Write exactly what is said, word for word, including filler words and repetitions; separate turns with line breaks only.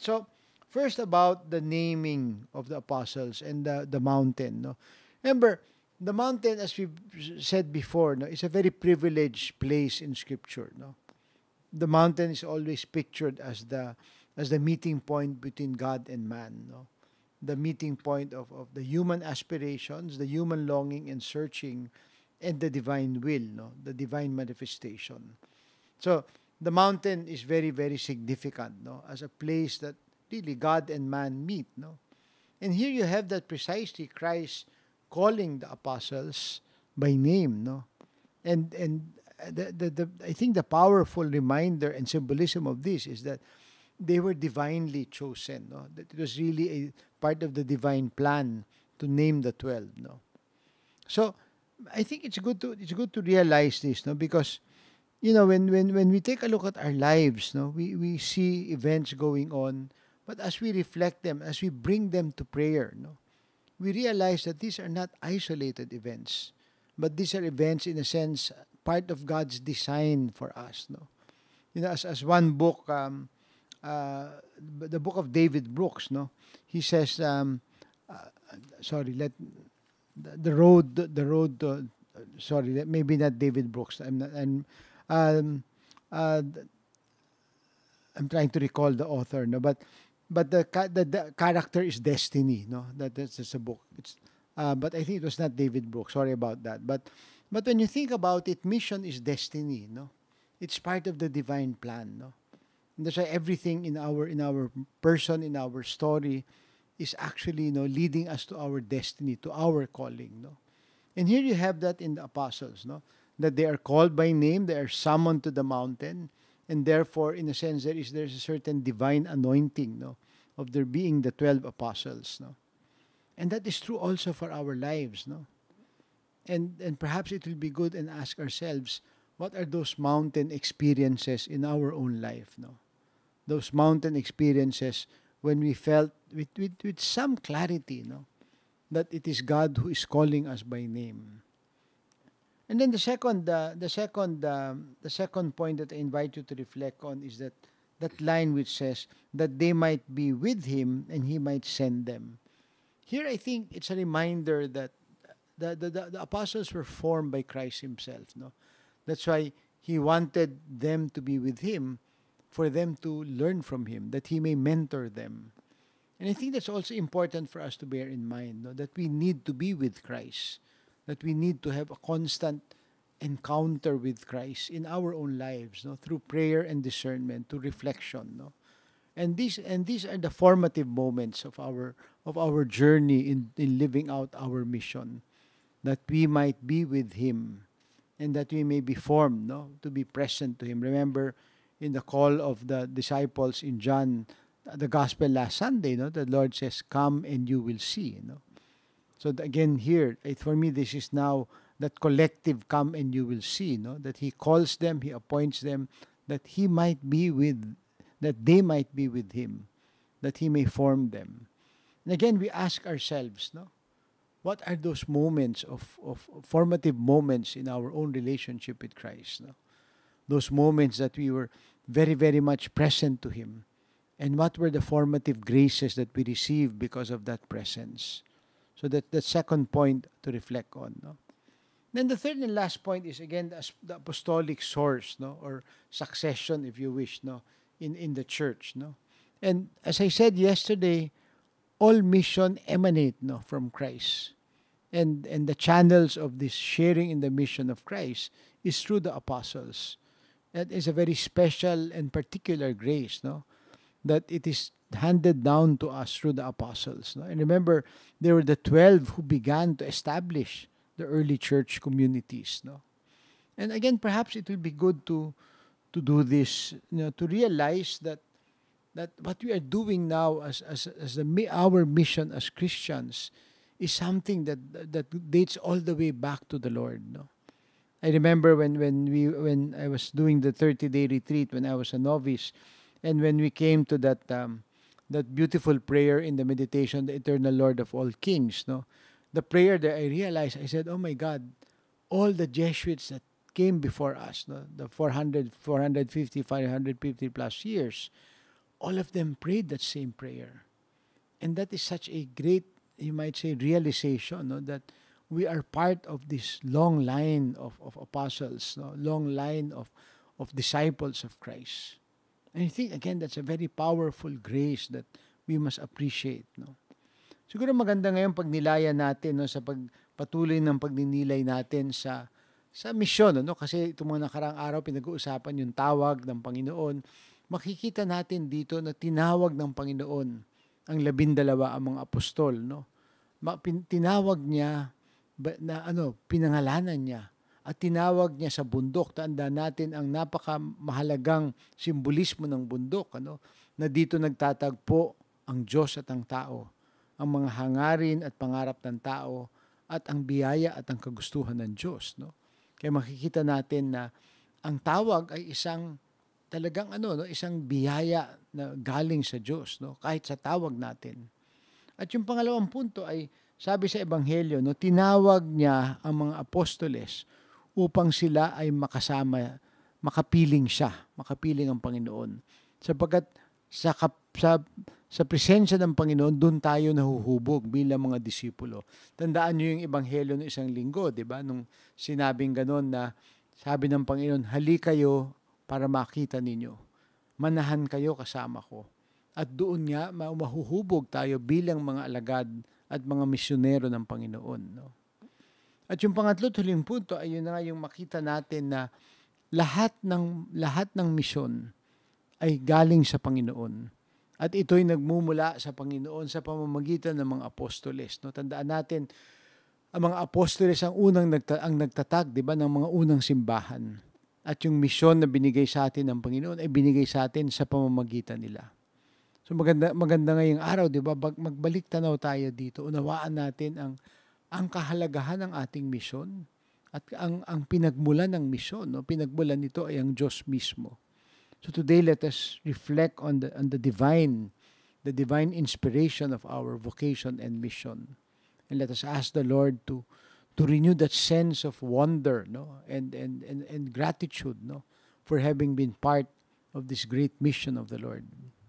So, first about the naming of the apostles and the, the mountain. No? Remember, the mountain, as we've said before, no, is a very privileged place in Scripture. No? The mountain is always pictured as the as the meeting point between God and man. No? The meeting point of, of the human aspirations, the human longing and searching, and the divine will, no? The divine manifestation. So, the mountain is very, very significant, no? As a place that really God and man meet, no? And here you have that precisely Christ calling the apostles by name, no? And and the, the, the I think the powerful reminder and symbolism of this is that they were divinely chosen, no? That it was really a part of the divine plan to name the twelve, no? So I think it's good to it's good to realize this, no? Because you know, when, when, when we take a look at our lives, no, we, we see events going on, but as we reflect them, as we bring them to prayer, no, we realize that these are not isolated events, but these are events, in a sense, part of God's design for us. No, you know, as, as one book, um, uh, the book of David Brooks, no, he says, um, uh, sorry, let the, the road, the road, to, sorry, maybe not David Brooks. I'm not, I'm Um, uh, I'm trying to recall the author, no, but but the the, the character is destiny, no. That that's, that's a book. It's uh, but I think it was not David Brooks. Sorry about that. But but when you think about it, mission is destiny, no. It's part of the divine plan, no. And that's why everything in our in our person, in our story, is actually, you know, leading us to our destiny, to our calling, no. And here you have that in the apostles, no. That they are called by name, they are summoned to the mountain, and therefore, in a sense, there is there's a certain divine anointing, no, of there being the twelve apostles, no, and that is true also for our lives, no, and and perhaps it will be good and ask ourselves, what are those mountain experiences in our own life, no, those mountain experiences when we felt with with, with some clarity, no, that it is God who is calling us by name. And then the second, uh, the second, um, the second point that I invite you to reflect on is that that line which says that they might be with him and he might send them. Here, I think it's a reminder that the the, the, the apostles were formed by Christ Himself. No, that's why He wanted them to be with Him, for them to learn from Him, that He may mentor them. And I think that's also important for us to bear in mind. No, that we need to be with Christ. That we need to have a constant encounter with Christ in our own lives, no, through prayer and discernment, to reflection, no. And these and these are the formative moments of our of our journey in, in living out our mission, that we might be with Him, and that we may be formed, no, to be present to Him. Remember, in the call of the disciples in John, the Gospel last Sunday, no, the Lord says, "Come and you will see," no. So again here, for me, this is now that collective come and you will see, no? That He calls them, He appoints them, that He might be with, that they might be with Him, that He may form them. And again, we ask ourselves, no? What are those moments of, of formative moments in our own relationship with Christ, no? Those moments that we were very, very much present to Him. And what were the formative graces that we received because of that presence? So that the second point to reflect on, no? Then the third and last point is again the, the apostolic source, no, or succession, if you wish, no, in in the church, no. And as I said yesterday, all mission emanate, no, from Christ, and and the channels of this sharing in the mission of Christ is through the apostles. That is a very special and particular grace, no, that it is handed down to us through the apostles. No? And remember, there were the twelve who began to establish the early church communities. No? And again, perhaps it will be good to to do this, you know, to realize that that what we are doing now as as, as the, our mission as Christians is something that that dates all the way back to the Lord. No? I remember when when we when I was doing the thirty-day retreat when I was a novice, and when we came to that um, that beautiful prayer in the meditation, the eternal Lord of all kings, no? The prayer that I realized, I said, oh my God, all the Jesuits that came before us, no? The four hundred, four hundred fifty, five hundred fifty plus years, all of them prayed that same prayer. And that is such a great, you might say, realization, no? That we are part of this long line of, of apostles, no? Long line of, of disciples of Christ. And I think, again, that's a very powerful grace that we must appreciate. No? Siguro maganda ngayon pag nilayan natin, no, sa pagpatuloy ng pagninilay natin sa sa misyon, no? Kasi itong mga nakaraang araw pinag-uusapan yung tawag ng Panginoon. Makikita natin dito na tinawag ng Panginoon ang labindalawa ang mga apostol, no? Ma- pin- tinawag niya ba- na ano, pinangalanan niya at tinawag niya sa bundok. Tandaan natin ang napakamahalagang simbolismo ng bundok, ano? Na dito nagtatagpo ang Diyos at ang tao, ang mga hangarin at pangarap ng tao at ang biyaya at ang kagustuhan ng Diyos, no? Kaya makikita natin na ang tawag ay isang talagang ano, no, isang biyaya na galing sa Diyos, no, kahit sa tawag natin. At yung pangalawang punto ay sabi sa ebanghelyo, no, tinawag niya ang mga apostoles upang sila ay makasama, makapiling siya, makapiling ang Panginoon. Sapagkat sa sa sa presensya ng Panginoon, doon tayo nahuhubog bilang mga disipulo. Tandaan niyo yung ebanghelyo ng isang linggo, di ba? Nung sinabing gano'n na sabi ng Panginoon, hali kayo para makita ninyo. Manahan kayo kasama ko. At doon nga, mahuhubog tayo bilang mga alagad at mga misyonero ng Panginoon. No? At yung pangatlo at huling punto ay yun na nga yung makita natin na lahat ng, lahat ng misyon ay galing sa Panginoon. At ito'y nagmumula sa Panginoon sa pamamagitan ng mga apostoles. No? Tandaan natin, ang mga apostoles ang unang nagta- ang nagtatag, di ba, ng mga unang simbahan. At yung misyon na binigay sa atin ng Panginoon ay binigay sa atin sa pamamagitan nila. So maganda maganda ngayong araw, di ba? Magbalik tanaw tayo dito. Unawaan natin ang ang kahalagahan ng ating misyon at ang ang pinagmulan ng misyon, no? Pinagmulan nito ay ang Diyos mismo. So today let us reflect on the on the divine the divine inspiration of our vocation and mission. And let us ask the Lord to to renew that sense of wonder, no, and and and, and gratitude, no, for having been part of this great mission of the Lord.